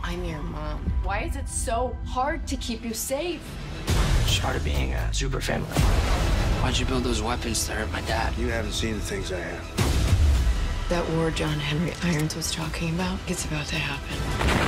I'm your mom. Why is it so hard to keep you safe? It's part of being a super family. Why'd you build those weapons to hurt my dad? You haven't seen the things I have. That war John Henry Irons was talking about, it's about to happen.